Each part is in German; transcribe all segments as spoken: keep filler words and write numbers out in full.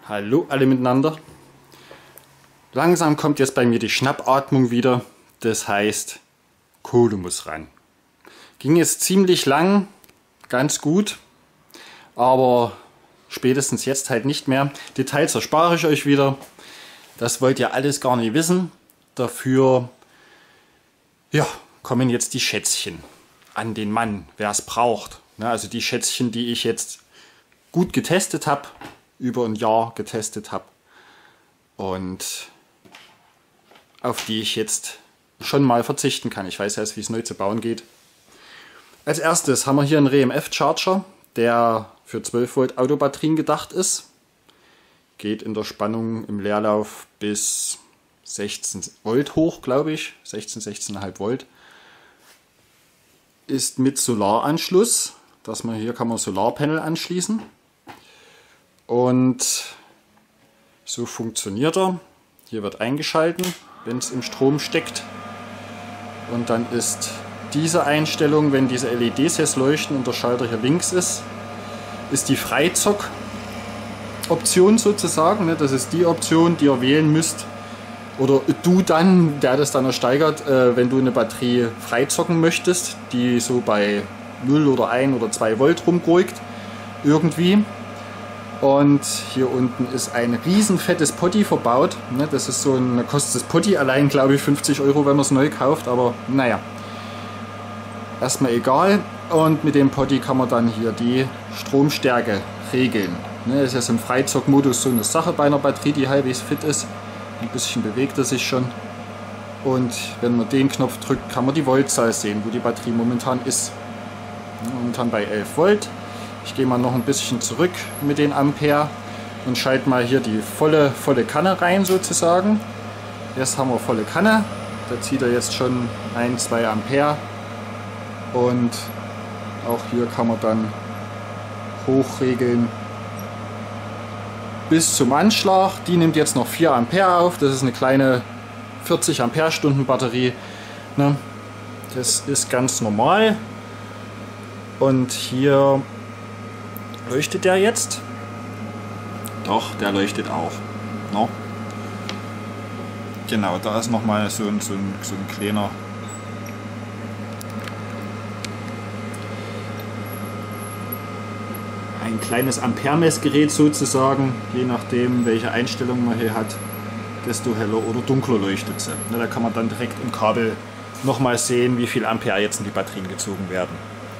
Hallo alle miteinander. Langsam kommt jetzt bei mir die Schnappatmung wieder. Das heißt, Kohle muss ran. Ging jetzt ziemlich lang, ganz gut, aber spätestens jetzt halt nicht mehr. Details erspare ich euch wieder. Das wollt ihr alles gar nicht wissen. Dafür ja, kommen jetzt die Schätzchen an den Mann, wer es braucht. Also die Schätzchen, die ich jetzt gut getestet habe, über ein Jahr getestet habe und auf die ich jetzt schon mal verzichten kann. Ich weiß erst, wie es neu zu bauen geht. Als erstes haben wir hier einen R E M F-Charger, der für zwölf Volt Autobatterien gedacht ist. Geht in der Spannung im Leerlauf bis sechzehn Volt hoch, glaube ich. sechzehn, sechzehn Komma fünf Volt. Ist mit Solaranschluss. Dass man, hier kann man Solarpanel anschließen. Und so funktioniert er. Hier wird eingeschalten, wenn es im Strom steckt. Und dann ist diese Einstellung, wenn diese L E Ds jetzt leuchten und der Schalter hier links ist, ist die Freizock-Option sozusagen. Das ist die Option, die ihr wählen müsst. Oder du dann, der das dann ersteigert, wenn du eine Batterie freizocken möchtest, die so bei null oder ein oder zwei Volt rumgurkt irgendwie. Und hier unten ist ein riesen fettes Potty verbaut. Das ist so ein, kostet das Potty allein, glaube ich, fünfzig Euro, wenn man es neu kauft. Aber naja, erstmal egal. Und mit dem Potty kann man dann hier die Stromstärke regeln. Das ist jetzt im Freizockmodus so eine Sache bei einer Batterie, die halbwegs fit ist. Ein bisschen bewegt er sich schon. Und wenn man den Knopf drückt, kann man die Voltzahl sehen, wo die Batterie momentan ist. Momentan bei elf Volt. Ich gehe mal noch ein bisschen zurück mit den Ampere und schalte mal hier die volle, volle Kanne rein sozusagen. Jetzt haben wir volle Kanne. Da zieht er jetzt schon ein, zwei Ampere. Und auch hier kann man dann hochregeln bis zum Anschlag. Die nimmt jetzt noch vier Ampere auf. Das ist eine kleine vierzig Ampere-Stunden Batterie. Das ist ganz normal. Und hier leuchtet der jetzt? Doch, der leuchtet auch. No? Genau, da ist nochmal so ein, so, ein, so ein kleiner ein kleines Ampere-Messgerät sozusagen, je nachdem welche Einstellung man hier hat, desto heller oder dunkler leuchtet sie. Da kann man dann direkt im Kabel nochmal sehen, wie viel Ampere jetzt in die Batterien gezogen werden.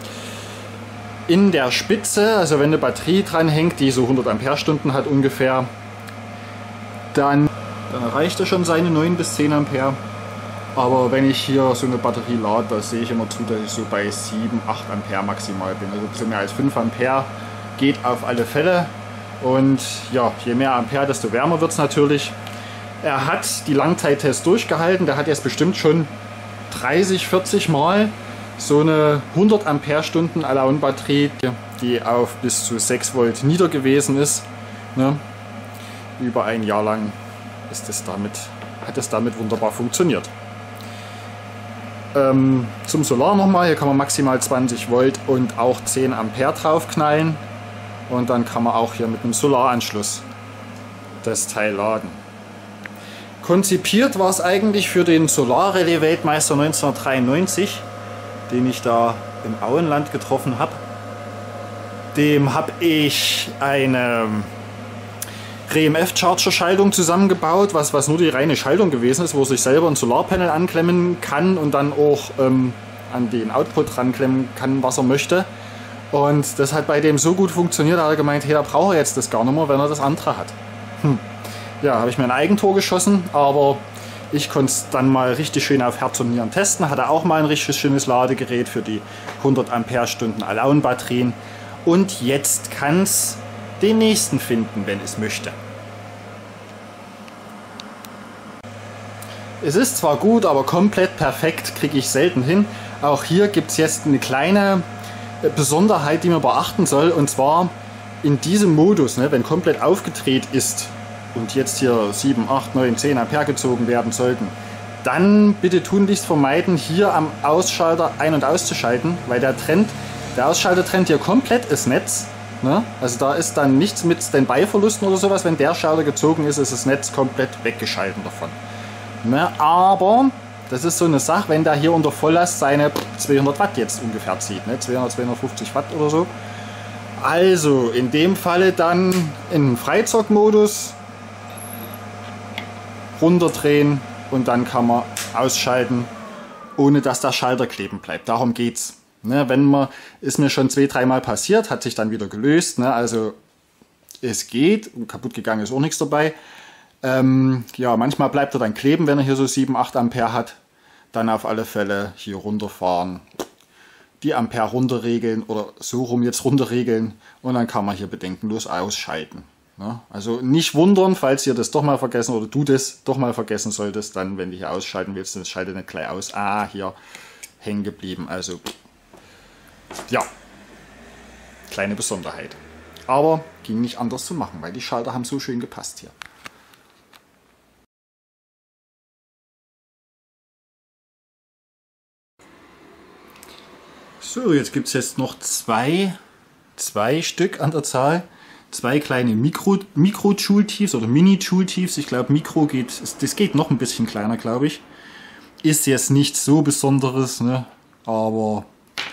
In der Spitze, also wenn eine Batterie dran hängt, die so hundert Ampere-Stunden hat ungefähr, dann, dann erreicht er schon seine neun bis zehn Ampere. Aber wenn ich hier so eine Batterie lade, da sehe ich immer zu, dass ich so bei sieben, acht Ampere maximal bin. Also ein bisschen mehr als fünf Ampere geht auf alle Fälle. Und ja, je mehr Ampere, desto wärmer wird es natürlich. Er hat die Langzeittests durchgehalten, der hat jetzt bestimmt schon dreißig, vierzig Mal so eine hundert Ampere-Stunden Allround-Batterie, die auf bis zu sechs Volt nieder gewesen ist. Ne? Über ein Jahr lang ist es damit, hat es damit wunderbar funktioniert. Ähm, zum Solar nochmal, hier kann man maximal zwanzig Volt und auch zehn Ampere draufknallen. Und dann kann man auch hier mit einem Solaranschluss das Teil laden. Konzipiert war es eigentlich für den Solar-Relais-Weltmeister neunzehnhundertdreiundneunzig, den ich da im Auenland getroffen habe. Dem habe ich eine R E M F-Charger-Schaltung zusammengebaut, was, was nur die reine Schaltung gewesen ist, wo sich selber ein Solarpanel anklemmen kann und dann auch ähm, an den Output ranklemmen kann, was er möchte. Und das hat bei dem so gut funktioniert, da hat er gemeint, hey, da braucht er jetzt das gar nicht mehr, wenn er das andere hat. Hm. Ja, habe ich mir ein Eigentor geschossen, aber ich konnte es dann mal richtig schön auf Herz und Nieren testen. Hatte auch mal ein richtig schönes Ladegerät für die hundert Ampere-Stunden Allround-Batterien. Und jetzt kann es den nächsten finden, wenn es möchte. Es ist zwar gut, aber komplett perfekt kriege ich selten hin. Auch hier gibt es jetzt eine kleine Besonderheit, die man beachten soll. Und zwar in diesem Modus, ne, wenn komplett aufgedreht ist und jetzt hier sieben, acht, neun, zehn Ampere gezogen werden sollten, dann bitte tunlichst vermeiden, hier am Ausschalter ein- und auszuschalten, weil der trennt, der Ausschalter trennt hier komplett das Netz Ne? Also da ist dann nichts mit Standby-Verlusten oder sowas. Wenn der Schalter gezogen ist, ist das Netz komplett weggeschalten davon. Ne? Aber das ist so eine Sache, wenn der hier unter Volllast seine zweihundert Watt jetzt ungefähr zieht. Ne? zweihundert, zweihundertfünfzig Watt oder so. Also in dem Falle dann in Freizockmodus runterdrehen und dann kann man ausschalten, ohne dass der Schalter kleben bleibt. Darum geht's. Ne, wenn man, ist mir schon zwei, dreimal passiert, hat sich dann wieder gelöst. Ne, also es geht, kaputt gegangen ist auch nichts dabei. Ähm, ja, manchmal bleibt er dann kleben, wenn er hier so sieben, acht Ampere hat. Dann auf alle Fälle hier runterfahren, die Ampere runterregeln oder so rum jetzt runterregeln und dann kann man hier bedenkenlos ausschalten. Ne? Also nicht wundern, falls ihr das doch mal vergessen oder du das doch mal vergessen solltest, dann wenn du hier ausschalten willst, dann schalte nicht gleich aus. Ah, hier hängen geblieben. Also ja, kleine Besonderheit. Aber ging nicht anders zu machen, weil die Schalter haben so schön gepasst hier. So, jetzt gibt es jetzt noch zwei, zwei Stück an der Zahl. Zwei kleine Mikro, Mikro-Joule-Tiefs oder Mini-Joule-Tiefs. Ich glaube, Mikro geht, das geht noch ein bisschen kleiner, glaube ich. Ist jetzt nichts so Besonderes, ne? Aber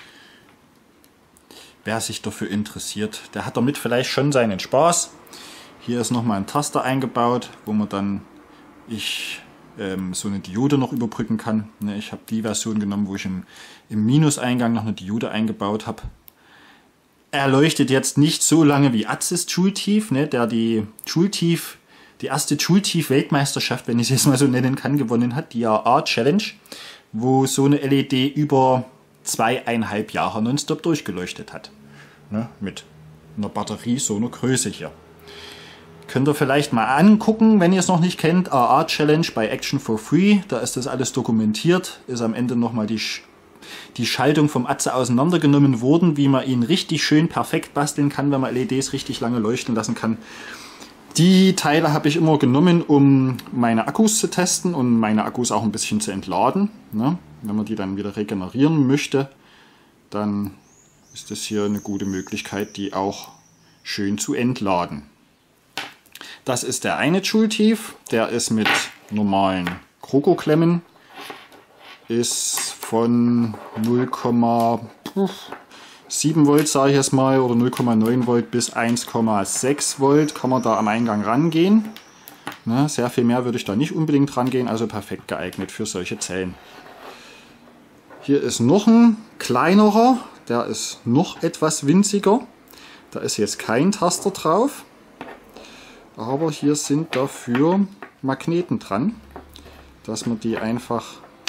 wer sich dafür interessiert, der hat damit vielleicht schon seinen Spaß. Hier ist nochmal ein Taster eingebaut, wo man dann ich ähm, so eine Diode noch überbrücken kann. Ne, ich habe die Version genommen, wo ich im, im Minuseingang noch eine Diode eingebaut habe. Er leuchtet jetzt nicht so lange wie Atzes Joule-Tief, ne, der die Joule-Tief, die erste Joule-Tief-Weltmeisterschaft, wenn ich es jetzt mal so nennen kann, gewonnen hat, die I A Challenge, wo so eine L E D über zweieinhalb Jahre nonstop durchgeleuchtet hat. Ne, mit einer Batterie so einer Größe hier. Könnt ihr vielleicht mal angucken, wenn ihr es noch nicht kennt. I A Challenge bei Action for Free. Da ist das alles dokumentiert. Ist am Ende nochmal die, die Schaltung vom Atze auseinandergenommen worden, wie man ihn richtig schön perfekt basteln kann, wenn man L E Ds richtig lange leuchten lassen kann. Die Teile habe ich immer genommen, um meine Akkus zu testen und meine Akkus auch ein bisschen zu entladen. Ne? Wenn man die dann wieder regenerieren möchte, dann ist das hier eine gute Möglichkeit, die auch schön zu entladen. Das ist der eine Joule-Tief, der ist mit normalen Kroko-Klemmen, ist von null Komma sieben Volt, sage ich jetzt mal, oder null Komma neun Volt bis eins Komma sechs Volt kann man da am Eingang rangehen. Ne, sehr viel mehr würde ich da nicht unbedingt rangehen, also perfekt geeignet für solche Zellen. Hier ist noch ein kleinerer, der ist noch etwas winziger. Da ist jetzt kein Taster drauf. Aber hier sind dafür Magneten dran, dass man die einfach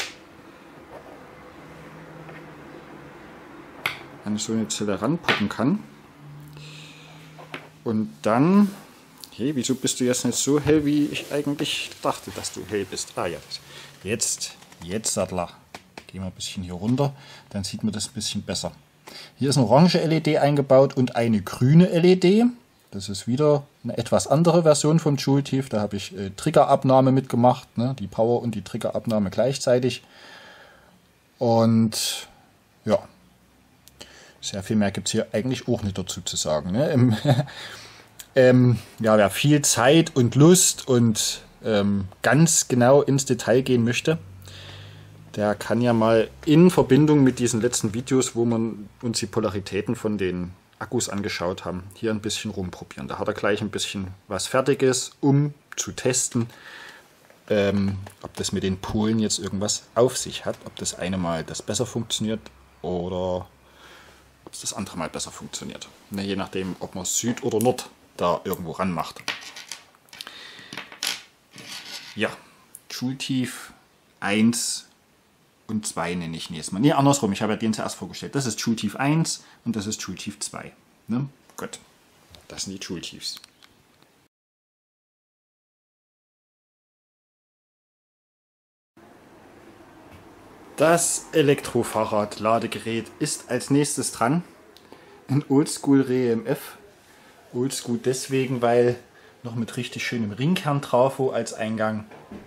an so eine Zelle ranpacken kann. Und dann, hey, wieso bist du jetzt nicht so hell, wie ich eigentlich dachte, dass du hell bist? Ah ja, jetzt, jetzt Sattler. Gehen wir ein bisschen hier runter, dann sieht man das ein bisschen besser. Hier ist eine orange L E D eingebaut und eine grüne L E D. Das ist wieder eine etwas andere Version vom Joule-Tief. Da habe ich äh, Triggerabnahme mitgemacht, ne? Die Power und die Triggerabnahme gleichzeitig. Und ja, sehr viel mehr gibt es hier eigentlich auch nicht dazu zu sagen. Ne? Ähm, ähm, ja, wer viel Zeit und Lust und ähm, ganz genau ins Detail gehen möchte, der kann ja mal in Verbindung mit diesen letzten Videos, wo man uns die Polaritäten von den Akkus angeschaut haben, hier ein bisschen rumprobieren. Da hat er gleich ein bisschen was Fertiges, um zu testen, ähm, ob das mit den Polen jetzt irgendwas auf sich hat, ob das eine Mal das besser funktioniert oder ob es das andere Mal besser funktioniert. Ne, je nachdem, ob man Süd oder Nord da irgendwo ran macht. Ja, Joule-Tief eins und zwei nenne ich nächstes Mal. Ne, andersrum, ich habe ja den zuerst vorgestellt. Das ist Joule-Tief eins und das ist Joule-Tief zwei. Ne? Gut, das sind die Joule-Tiefs. Das Elektrofahrrad-Ladegerät ist als nächstes dran. Ein Oldschool R E M F. Oldschool deswegen, weil noch mit richtig schönem Ringkern Trafo als Eingang.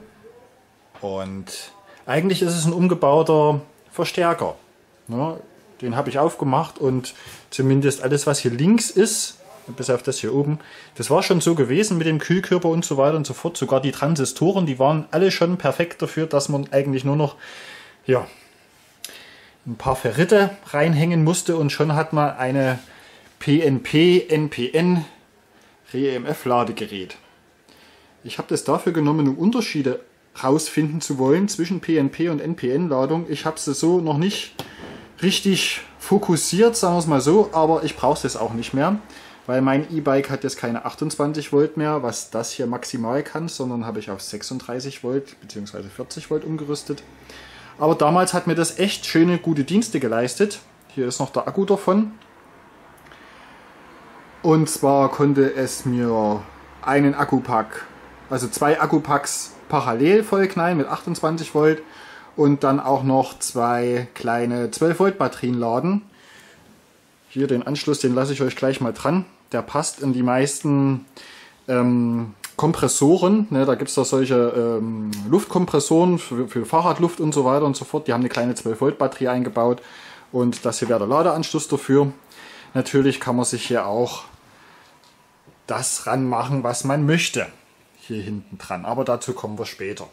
Und eigentlich ist es ein umgebauter Verstärker. Ja, den habe ich aufgemacht und zumindest alles, was hier links ist, bis auf das hier oben. Das war schon so gewesen mit dem Kühlkörper und so weiter und so fort. Sogar die Transistoren, die waren alle schon perfekt dafür, dass man eigentlich nur noch ja, ein paar Ferrite reinhängen musste und schon hat man eine P N P N P N R E M F-Ladegerät. Ich habe das dafür genommen, um Unterschiede rausfinden zu wollen zwischen P N P und N P N-Ladung. Ich habe es so noch nicht richtig fokussiert, sagen wir es mal so, aber ich brauche es auch nicht mehr, weil mein E-Bike hat jetzt keine achtundzwanzig Volt mehr, was das hier maximal kann, sondern habe ich auf sechsunddreißig Volt bzw. vierzig Volt umgerüstet. Aber damals hat mir das echt schöne, gute Dienste geleistet. Hier ist noch der Akku davon. Und zwar konnte es mir einen Akkupack, also zwei Akkupacks parallel vollknallen mit achtundzwanzig Volt und dann auch noch zwei kleine zwölf Volt Batterien laden. Hier den Anschluss, den lasse ich euch gleich mal dran. Der passt in die meisten ähm, Kompressoren, ne, da gibt es da solche ähm, Luftkompressoren für, für Fahrradluft und so weiter und so fort. Die haben eine kleine zwölf Volt Batterie eingebaut und das hier wäre der Ladeanschluss dafür. Natürlich kann man sich hier auch das ranmachen, was man möchte. Hier hinten dran, aber dazu kommen wir später.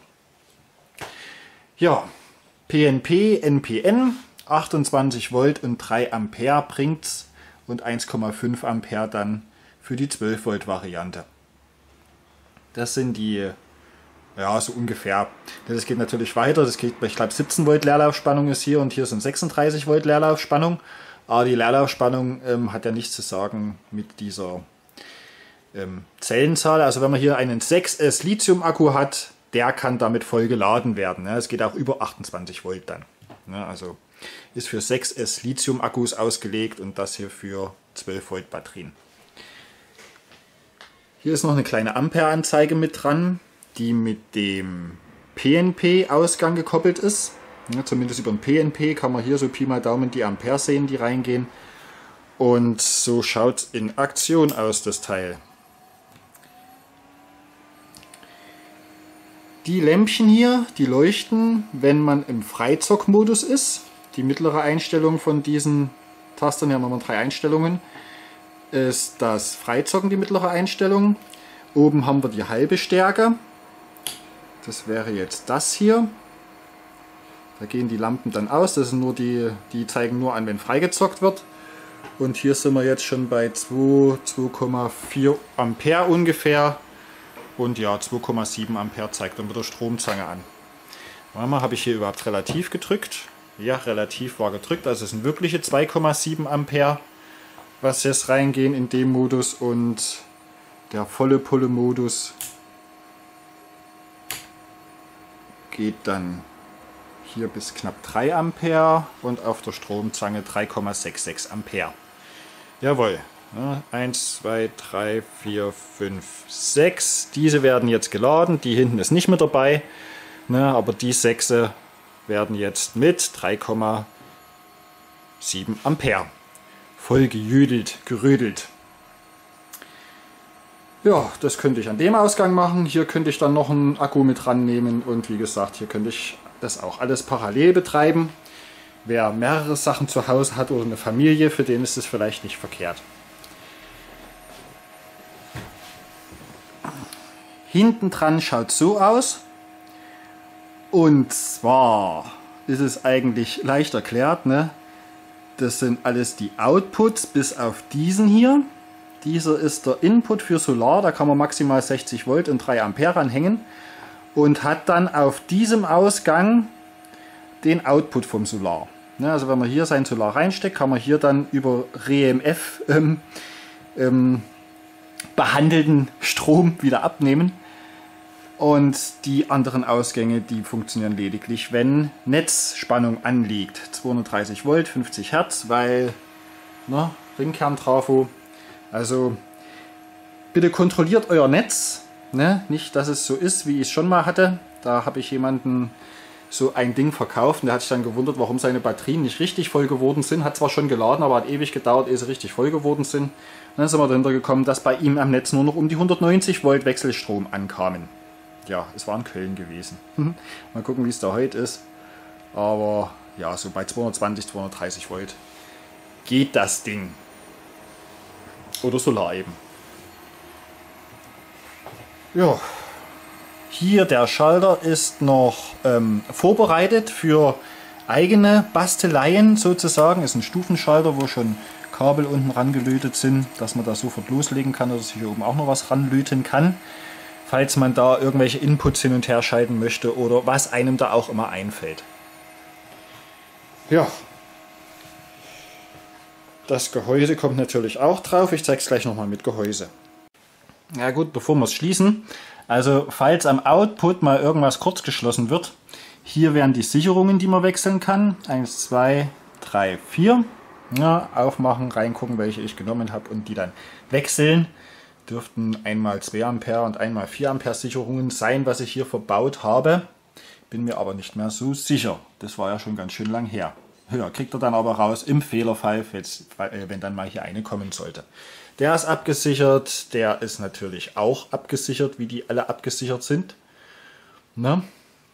Ja, P N P, N P N, achtundzwanzig Volt und drei Ampere bringt's und eins Komma fünf Ampere dann für die zwölf Volt Variante. Das sind die, ja, so ungefähr. Das geht natürlich weiter. Das geht, ich glaube, siebzehn Volt Leerlaufspannung ist hier und hier sind sechsunddreißig Volt Leerlaufspannung. Aber die Leerlaufspannung ähm, hat ja nichts zu sagen mit dieser ähm, Zellenzahl. Also wenn man hier einen sechs S Lithium-Akku hat, der kann damit voll geladen werden. Es geht auch über achtundzwanzig Volt dann. Also ist für sechs S Lithium-Akkus ausgelegt und das hier für zwölf Volt Batterien. Hier ist noch eine kleine Ampere-Anzeige mit dran, die mit dem P N P-Ausgang gekoppelt ist. Ja, zumindest über den P N P kann man hier so Pi mal Daumen die Ampere sehen, die reingehen. Und so schaut es in Aktion aus, das Teil. Die Lämpchen hier, die leuchten, wenn man im Freizock-Modus ist. Die mittlere Einstellung von diesen Tastern, hier haben wir drei Einstellungen, ist das Freizocken, die mittlere Einstellung. Oben haben wir die halbe Stärke. Das wäre jetzt das hier. Da gehen die Lampen dann aus. Das sind nur die, die zeigen nur an, wenn freigezockt wird. Und hier sind wir jetzt schon bei zwei, zwei Komma vier Ampere ungefähr. Und ja, zwei Komma sieben Ampere zeigt dann mit der Stromzange an. Warte mal, habe ich hier überhaupt relativ gedrückt? Ja, relativ war gedrückt. Also es sind wirkliche zwei Komma sieben Ampere, was jetzt reingehen in dem Modus, und der volle Pulle-Modus geht dann hier bis knapp drei Ampere und auf der Stromzange drei Komma sechsundsechzig Ampere. Jawohl. eins, zwei, drei, vier, fünf, sechs. Diese werden jetzt geladen. Die hinten ist nicht mit dabei. Ne, aber die sechs werden jetzt mit drei Komma sieben Ampere voll gejüdelt, gerödelt. Ja, das könnte ich an dem Ausgang machen. Hier könnte ich dann noch einen Akku mit rannehmen. Und wie gesagt, hier könnte ich das auch alles parallel betreiben. Wer mehrere Sachen zu Hause hat oder eine Familie, für den ist es vielleicht nicht verkehrt. Hinten dran schaut so aus. Und zwar ist es eigentlich leicht erklärt, ne? Das sind alles die Outputs bis auf diesen hier. Dieser ist der Input für Solar, da kann man maximal sechzig Volt und drei Ampere anhängen und hat dann auf diesem Ausgang den Output vom Solar. Ne? Also wenn man hier sein Solar reinsteckt, kann man hier dann über R E M F ähm, ähm, behandelten Strom wieder abnehmen. Und die anderen Ausgänge, die funktionieren lediglich, wenn Netzspannung anliegt. zweihundertdreißig Volt, fünfzig Hertz, weil ne, Ringkern-Trafo. Also bitte kontrolliert euer Netz. Ne? Nicht, dass es so ist, wie ich es schon mal hatte. Da habe ich jemanden so ein Ding verkauft und der hat sich dann gewundert, warum seine Batterien nicht richtig voll geworden sind. Hat zwar schon geladen, aber hat ewig gedauert, ehe sie richtig voll geworden sind. Und dann sind wir dahinter gekommen, dass bei ihm am Netz nur noch um die hundertneunzig Volt Wechselstrom ankamen. Ja, es war in Köln gewesen. Mal gucken, wie es da heute ist. Aber ja, so bei zweihundertzwanzig, zweihundertdreißig Volt geht das Ding. Oder Solar eben. Ja. Hier der Schalter ist noch ähm, vorbereitet für eigene Basteleien sozusagen. Ist ein Stufenschalter, wo schon Kabel unten rangelötet sind, dass man da sofort loslegen kann, oder sich hier oben auch noch was ranlöten kann, falls man da irgendwelche Inputs hin und her schalten möchte oder was einem da auch immer einfällt. Ja, das Gehäuse kommt natürlich auch drauf. Ich zeige es gleich nochmal mit Gehäuse. Ja gut, bevor wir es schließen, also falls am Output mal irgendwas kurz geschlossen wird, hier wären die Sicherungen, die man wechseln kann. eins, zwei, drei, vier. Ja, aufmachen, reingucken, welche ich genommen habe und die dann wechseln. Dürften einmal zwei Ampere und einmal vier Ampere Sicherungen sein, was ich hier verbaut habe. Bin mir aber nicht mehr so sicher. Das war ja schon ganz schön lang her. Ja, kriegt er dann aber raus im Fehlerfall, wenn dann mal hier eine kommen sollte. Der ist abgesichert, der ist natürlich auch abgesichert, wie die alle abgesichert sind. Na?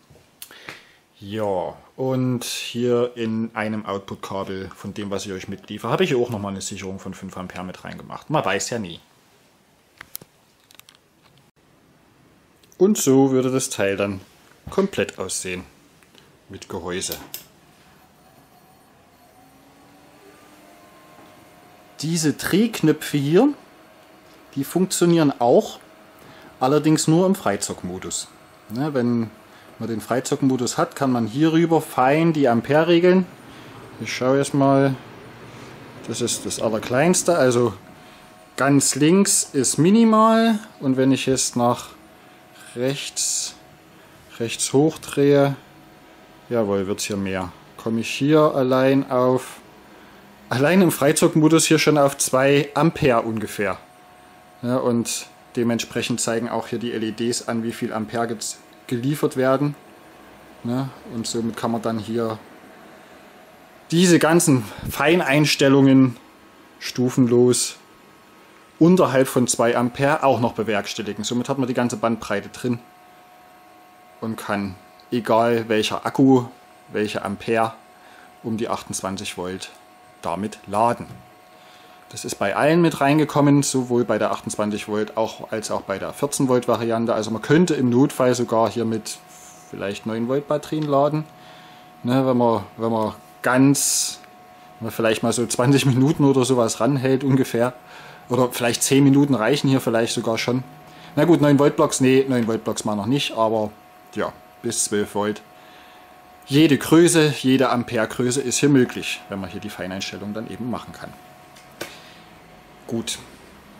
Ja, und hier in einem Output-Kabel von dem, was ich euch mitliefere, habe ich hier auch nochmal eine Sicherung von fünf Ampere mit reingemacht. Man weiß ja nie. Und so würde das Teil dann komplett aussehen mit Gehäuse. Diese Drehknöpfe hier, die funktionieren auch, allerdings nur im Freizockmodus. Ne, wenn man den Freizockmodus hat, kann man hierüber fein die Ampere regeln. Ich schaue jetzt mal, das ist das Allerkleinste, also ganz links ist minimal, und wenn ich jetzt nach rechts, rechts hoch drehe, jawohl, wird es hier mehr. Komme ich hier allein auf, allein im Freizockmodus hier schon auf zwei Ampere ungefähr. Ja, und dementsprechend zeigen auch hier die L E Ds an, wie viel Ampere geliefert werden. Ja, und somit kann man dann hier diese ganzen Feineinstellungen stufenlos unterhalb von zwei Ampere auch noch bewerkstelligen. Somit hat man die ganze Bandbreite drin und kann, egal welcher Akku, welche Ampere, um die achtundzwanzig Volt damit laden. Das ist bei allen mit reingekommen, sowohl bei der achtundzwanzig Volt auch, als auch bei der vierzehn Volt Variante. Also man könnte im Notfall sogar hier mit vielleicht neun Volt Batterien laden. Ne, wenn man, wenn man ganz, wenn man vielleicht mal so zwanzig Minuten oder sowas ranhält ungefähr. Oder vielleicht zehn Minuten reichen hier vielleicht sogar schon. Na gut, neun Volt Blocks, nee, neun Volt Blocks mal noch nicht, aber ja, bis zwölf Volt. Jede Größe, jede Ampere-Größe ist hier möglich, wenn man hier die Feineinstellung dann eben machen kann. Gut.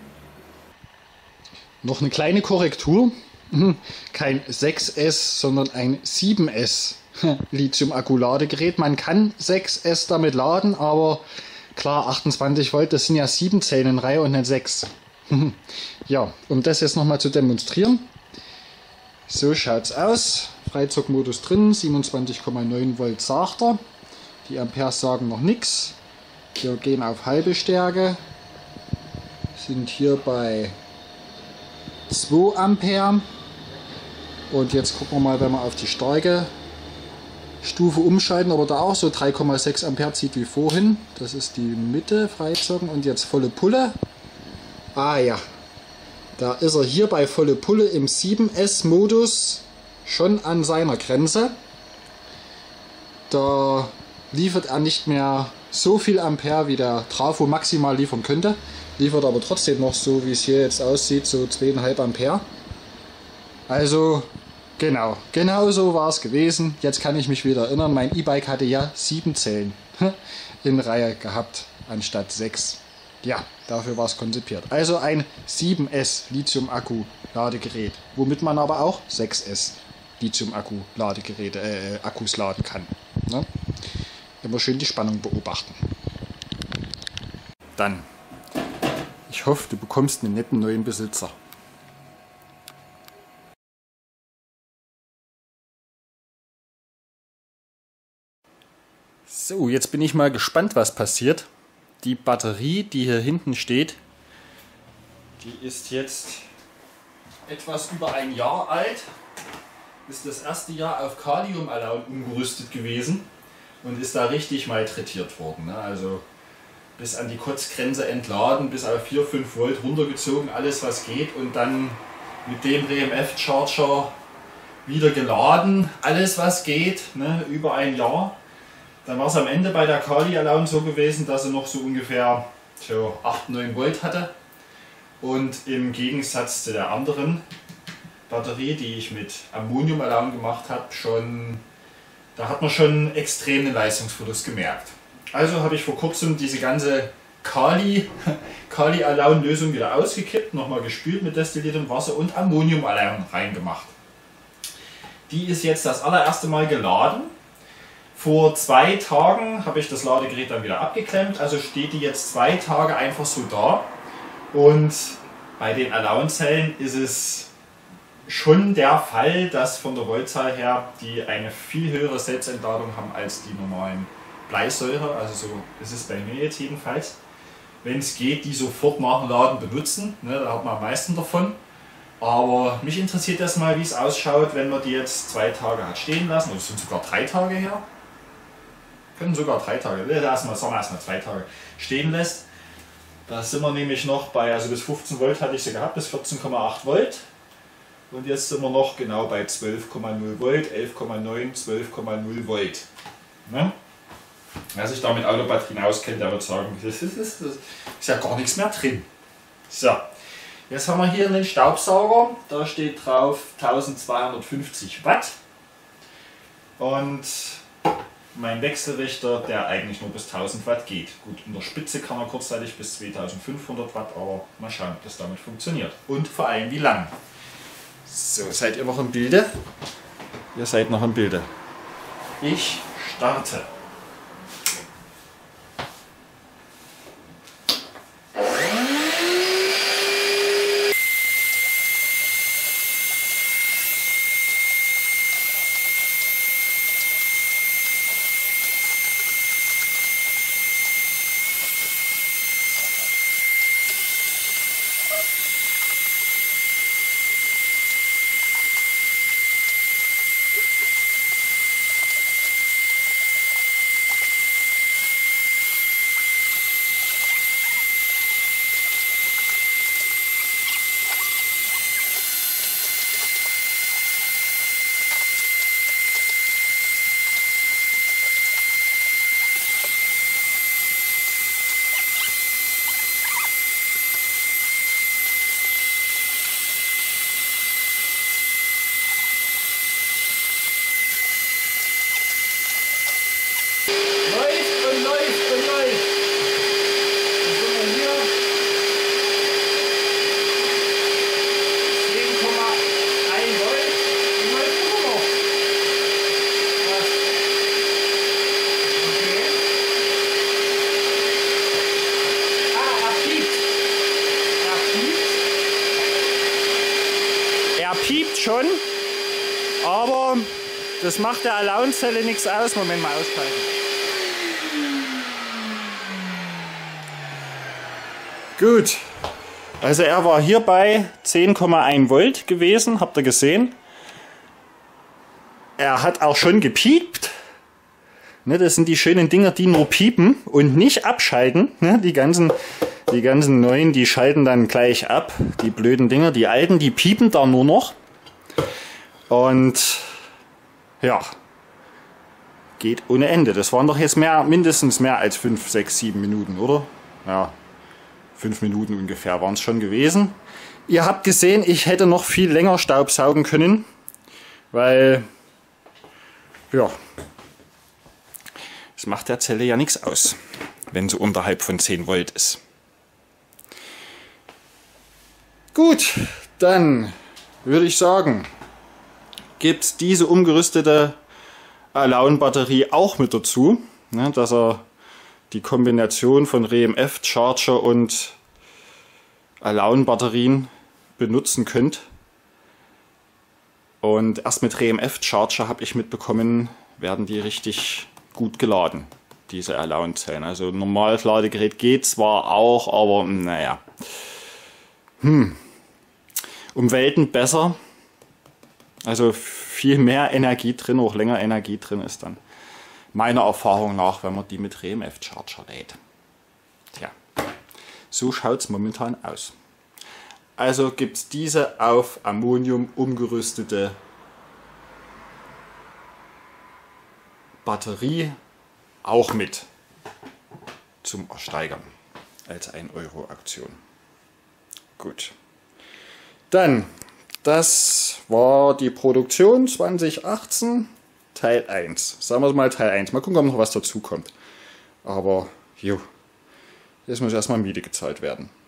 Noch eine kleine Korrektur. Kein sechs S, sondern ein sieben S Lithium-Akku-Ladegerät. Man kann sechs S damit laden, aber klar, achtundzwanzig Volt, das sind ja sieben Zellen in Reihe und nicht sechs. Ja, um das jetzt nochmal zu demonstrieren. So schaut es aus. Freizockmodus drin, siebenundzwanzig Komma neun Volt sagt er. Die Amperes sagen noch nichts. Wir gehen auf halbe Stärke. Sind hier bei zwei Ampere. Und jetzt gucken wir mal, wenn wir auf die starke Stufe umschalten, ob er da auch so drei Komma sechs Ampere zieht wie vorhin. Das ist die Mitte, freizocken, und jetzt volle Pulle. Ah ja, da ist er hier bei volle Pulle im sieben S Modus schon an seiner Grenze. Da liefert er nicht mehr so viel Ampere, wie der Trafo maximal liefern könnte. Liefert aber trotzdem noch, so wie es hier jetzt aussieht, so zwei Komma fünf Ampere. Also genau, genau so war es gewesen. Jetzt kann ich mich wieder erinnern, mein E-Bike hatte ja sieben Zellen in Reihe gehabt, anstatt sechs. Ja, dafür war es konzipiert. Also ein sieben S Lithium-Akku-Ladegerät, womit man aber auch sechs S Lithium-Akku-Ladegeräte, äh, Akkus laden kann. Ne? Immer schön die Spannung beobachten. Dann, ich hoffe, du bekommst einen netten neuen Besitzer. So, jetzt bin ich mal gespannt, was passiert. Die Batterie, die hier hinten steht, die ist jetzt etwas über ein Jahr alt. Ist das erste Jahr auf Kalium-Alloy umgerüstet gewesen und ist da richtig malträtiert worden. Ne? Also bis an die Kotzgrenze entladen, bis auf vier, fünf Volt runtergezogen, alles was geht und dann mit dem R E M F Charger wieder geladen, alles was geht, ne, über ein Jahr. Dann war es am Ende bei der Kali Alone so gewesen, dass sie noch so ungefähr so acht, neun Volt hatte. Und im Gegensatz zu der anderen Batterie, die ich mit Ammonium Alone gemacht habe, schon, da hat man schon extremen Leistungsverlust gemerkt. Also habe ich vor kurzem diese ganze Kali, Kali Alone Lösung wieder ausgekippt, nochmal gespült mit destilliertem Wasser und Ammonium Alone reingemacht. Die ist jetzt das allererste Mal geladen. Vor zwei Tagen habe ich das Ladegerät dann wieder abgeklemmt, also steht die jetzt zwei Tage einfach so da. Und bei den Alone-Zellen ist es schon der Fall, dass von der Voltzahl her die eine viel höhere Selbstentladung haben als die normalen Bleisäure. Also so ist es bei mir jetzt jedenfalls. Wenn es geht, die sofort nach dem Laden benutzen, ne, da hat man am meisten davon. Aber mich interessiert erstmal, wie es ausschaut, wenn man die jetzt zwei Tage hat stehen lassen. Oder es sind sogar drei Tage her. Können sogar drei Tage, erstmal, sagen wir erstmal zwei Tage stehen lässt. Da sind wir nämlich noch bei, also bis fünfzehn Volt hatte ich sie gehabt, bis vierzehn Komma acht Volt. Und jetzt sind wir noch genau bei zwölf Komma null Volt, elf Komma neun, zwölf Komma null Volt. Ne? Wer sich da mit Autobatterien auskennt, der wird sagen, das ist, das ist ja gar nichts mehr drin. So, jetzt haben wir hier einen Staubsauger, da steht drauf eintausendzweihundertfünfzig Watt. Und mein Wechselrichter, der eigentlich nur bis tausend Watt geht. Gut, in der Spitze kann er kurzzeitig bis zweitausendfünfhundert Watt, aber mal schauen, ob das damit funktioniert. Und vor allem wie lang. So, seid ihr noch im Bilde? Ihr seid noch im Bilde. Ich starte. Schon, aber das macht der Alone-Zelle nichts aus. Moment mal ausschalten. Gut, also er war hier bei zehn Komma eins Volt gewesen, habt ihr gesehen. Er hat auch schon gepiept. Ne, das sind die schönen Dinger, die nur piepen und nicht abschalten. Ne, die ganzen, die ganzen neuen, die schalten dann gleich ab. Die blöden Dinger, die alten, die piepen da nur noch. Und ja, geht ohne Ende. Das waren doch jetzt mehr, mindestens mehr als fünf, sechs, sieben Minuten, oder? Ja, fünf Minuten ungefähr waren es schon gewesen. Ihr habt gesehen, ich hätte noch viel länger Staubsaugen können, weil, ja, es macht der Zelle ja nichts aus, wenn sie unterhalb von zehn Volt ist. Gut, dann würde ich sagen, gibt es diese umgerüstete Alone-Batterie auch mit dazu, ne, dass er die Kombination von R E M F Charger und Alone-Batterien benutzen könnt. Und erst mit R E M F Charger habe ich mitbekommen, werden die richtig gut geladen, diese Alone-Zellen. Also ein normales Ladegerät geht zwar auch, aber naja, hm. um Welten besser. Also viel mehr Energie drin, auch länger Energie drin ist dann meiner Erfahrung nach, wenn man die mit R E M F Charger lädt. Ja, so schaut es momentan aus. Also gibt es diese auf Ammonium umgerüstete Batterie auch mit zum Ersteigern als ein Euro Aktion. Gut. Dann, das war die Produktion zwanzig achtzehn, Teil eins. Sagen wir mal Teil eins. Mal gucken, ob noch was dazu kommt. Aber, jo, jetzt muss erstmal Miete gezahlt werden.